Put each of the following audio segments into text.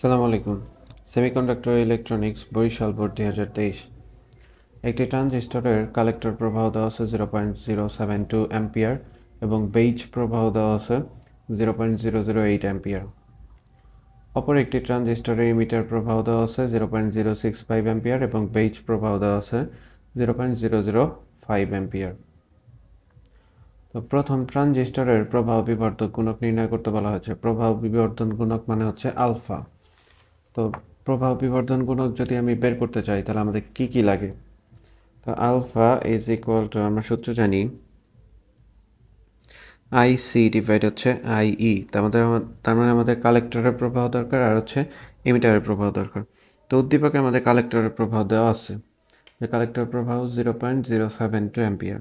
আসসালামু আলাইকুম। Semiconductor electronics Barishal board 2023। একটি ট্রানজিস্টরের কালেক্টর প্রবাহ দেওয়া আছে 0.072 অ্যাম্পিয়ার এবং বেইজ প্রবাহ দেওয়া আছে 0.008 অ্যাম্পিয়ার। অপর একটি ট্রানজিস্টরের ইমিটার প্রবাহ দেওয়া আছে 0.065 অ্যাম্পিয়ার এবং বেইজ প্রবাহ দেওয়া আছে 0.005 অ্যাম্পিয়ার। তো প্রথম ট্রানজিস্টরের প্রবাহ বিবর্ধক গুণক নির্ণয় করতে বলা হয়েছে। প্রবাহ বিবর্ধন গুণক মানে হচ্ছে আলফা। তো প্রবাহ বিবর্ধন গুণক যদি আমি বের করতে চাই তাহলে আমাদের কি কি লাগে? তো আলফা ইজ ইকুয়াল টু, আমরা সূত্র জানি, আইসি ডিভাইড হচ্ছে আইই। তার মানে আমাদের কালেক্টরের প্রবাহ দরকার আর হচ্ছে এমিটারের প্রবাহ দরকার। তো উদ্দীপকে আমাদের কালেক্টরের প্রবাহ দেওয়া আছে, যে কালেক্টরের প্রবাহ 0.072 অ্যাম্পিয়ার,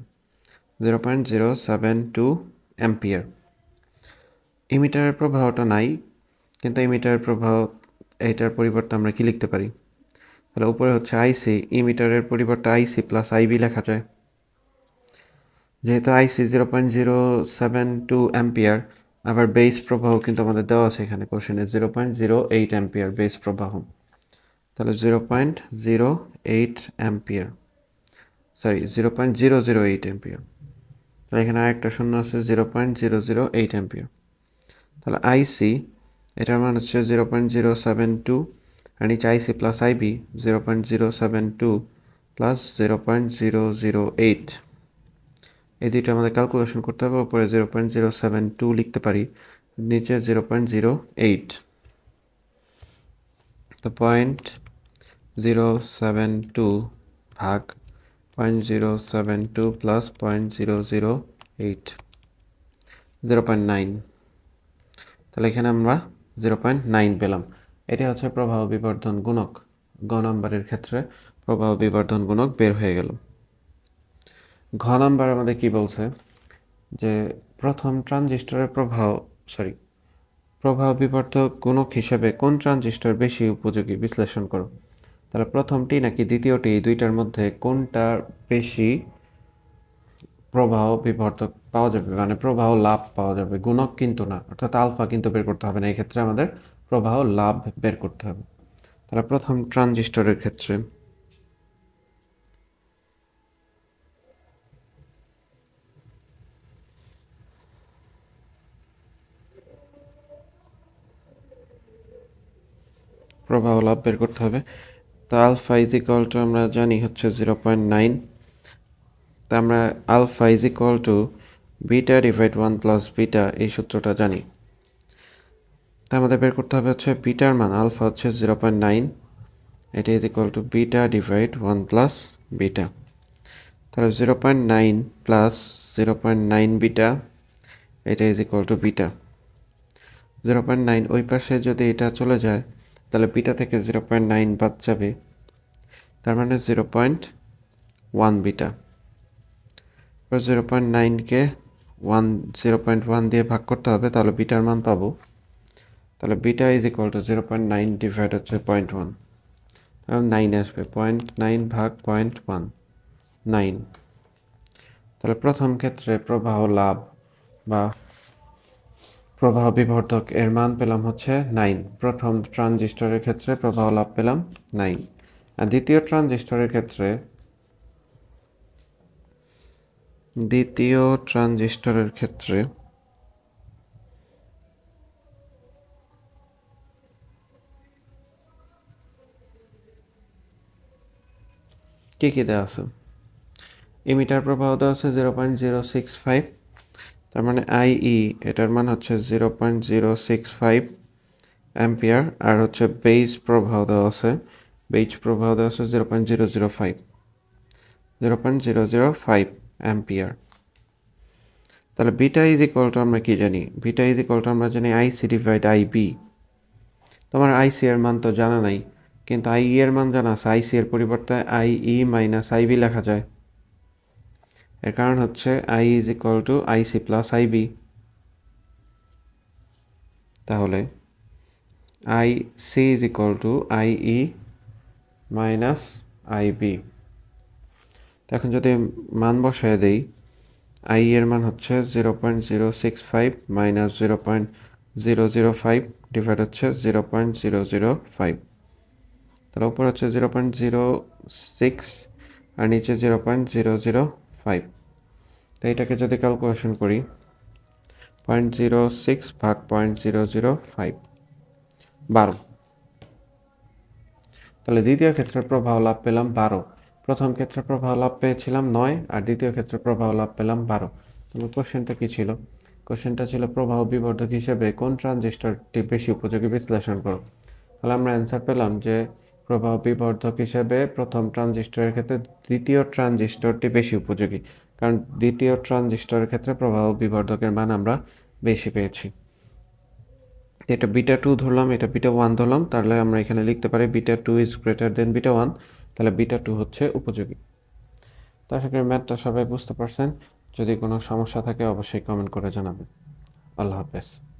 0.072 অ্যাম্পিয়ার। ইমিটারের প্রবাহটা নাই, কিন্তু ইমিটারের প্রবাহ এইটার পরিবর্তে আমরা কি লিখতে পারি? তাহলে উপরে হচ্ছে আইসি, ইমিটারের পরিবর্তে আইসি প্লাস আইবি লেখা যায়। যেহেতু আইসি 0.072 অ্যাম্পিয়ার, আবার বেস প্রবাহ কিন্তু আমাদের দেওয়া আছে এখানে কোশ্চেনে 0.08 অ্যাম্পিয়ার বেস প্রবাহ। তাহলে 0.08 অ্যাম্পিয়ার, সরি 0.008 অ্যাম্পিয়ার। তাহলে এখানে আরেকটা শূন্য আছে, 0.008 অ্যাম্পিয়ার। তাহলে আইসি এটার মান হচ্ছে 0.072 আর নিচে আইসি প্লাস আইবি 0.072 প্লাস 0.008। এই দুইটা আমাদের ক্যালকুলেশন করতে হবে। উপরে 0.072 লিখতে পারি, নিচে 0.08। তো 0.072 ভাগ 0.072 প্লাস 0.008, 0.9। তাহলে এখানে আমরা 0.9 পেলাম। এটি হচ্ছে প্রবাহ বিবর্ধন গুণক। গ নম্বরের ক্ষেত্রে প্রবাহ বিবর্ধন গুণক বের হয়ে গেল। ঘ নম্বর আমাদের কি বলছে, যে প্রথম ট্রানজিস্টরের প্রবাহ বিবর্ধক গুণক হিসেবে কোন ট্রানজিস্টর বেশি উপযোগী বিশ্লেষণ করো। তাহলে প্রথমটি নাকি দ্বিতীয়টি, এই দুইটার মধ্যে কোনটার বেশি প্রবাহ বিবর্ধক পাওয়া যাবে, মানে প্রবাহ লাভ পাওয়া যাবে, গুণক কিন্তু না, অর্থাৎ আলফা কিন্তু বের করতে হবে না। এই ক্ষেত্রে আমাদের প্রবাহ লাভ বের করতে হবে। তাহলে প্রথম ট্রানজিস্টরের ক্ষেত্রে প্রবাহ লাভ বের করতে হবে। তো আলফা ইজ ইকুয়াল টু আমরা জানি হচ্ছে 0.9। তা আমরা alpha is equal to beta divide 1 plus beta, এই সূত্রটা জানি। তা আমাদের বের করতে হবে হচ্ছে বিটার মান, আলফা হচ্ছে 0.9, এটা is equal to beta divide 1 plus beta. তাহলে 0.9 প্লাস 0.9 বিটা, এটা ইজ ইকুয়াল টু বিটা। 0.9 ওই পাশে যদি এটা চলে যায় তাহলে বিটা থেকে 0.9 বাদ যাবে, তার মানে 0.1 বিটা। 0.9কে 0.1 দিয়ে ভাগ করতে হবে, তাহলে বিটার মান পাবো। তাহলে beta is equal to 0.9 divide হচ্ছে 0.1, তাহলে 9 আসবে। 0.9 ভাগ 0.1, 9। তাহলে প্রথম ক্ষেত্রে প্রবাহ লাভ বা প্রবাহ বিবর্ধক এর মান পেলাম হচ্ছে 9। প্রথম ট্রানজিস্টরের ক্ষেত্রে প্রবাহ লাভ পেলাম 9। আর দ্বিতীয় ট্রানজিস্টরের ক্ষেত্রে কি কি দেওয়া আছে? ইমিটার প্রবাহ দেওয়া আছে 0.065, তার মানে আইই এটার মান হচ্ছে 0.065 অ্যাম্পিয়ার। আর হচ্ছে বেজ প্রবাহ দেওয়া আছে 0.005 অ্যাম্পিয়ার। তাহলে বিটা ইজ ইকুয়াল টু আমরা কি জানি? বিটা ইজ ইকুয়াল টু আমরা জানি আইসি ডিভাইড আইবি। তোমার আইসি এর মান তো জানা নাই, কিন্তু আইই এর মান জানা আছে। আইসি এর পরিবর্তে আইই মাইনাস আইবি লেখা যায়। এর কারণ হচ্ছে I is equal to IC plus IB. তাহলে I C is equal to IE minus IB. এখন যদি মান বসায় দেই, আই এর মান হচ্ছে 0.065 মাইনাস 005 ডিভাইড হচ্ছে 0.005, তাহলে উপর হচ্ছে 0.06 আর নিচে 0.005। তো এটাকে যদি ক্যালকুলেশন করি 0.06 ভাগ 0.005, 12। তাহলে দ্বিতীয় ক্ষেত্রে প্রবাহ লাভ পেলাম 12, প্রথম ক্ষেত্রে প্রবাহ লাভ পেয়েছিলাম 9 আর দ্বিতীয় ক্ষেত্রে প্রবাহ লাভ পেলাম 12। তাহলে কোশ্চেনটা কি ছিল? কোশ্চেনটা ছিল প্রবাহ বিবর্ধক হিসেবে কোন ট্রানজিস্টরটি বেশি উপযোগী বিশ্লেষণ করো। তাহলে আমরা অ্যান্সার পেলাম যে প্রবাহ বিবর্ধক হিসেবে প্রথম ট্রানজিস্টরের ক্ষেত্রে দ্বিতীয় ট্রানজিস্টরটি বেশি উপযোগী, কারণ দ্বিতীয় ট্রানজিস্টরের ক্ষেত্রে প্রবাহ বিবর্ধকের মান আমরা বেশি পেয়েছি। এটা বিটা 2 ধরলাম, এটা বিটা 1 ধরলাম, তাহলে আমরা এখানে লিখতে পারি beta 2 is greater than beta 1, তাহলে বিটা 2 হচ্ছে উপযোগী। তো আশা করি ম্যাথটা সবাই বুঝতে পারছেন। যদি কোনো সমস্যা থাকে অবশ্যই কমেন্ট করে জানাবেন। আল্লাহ হাফেজ।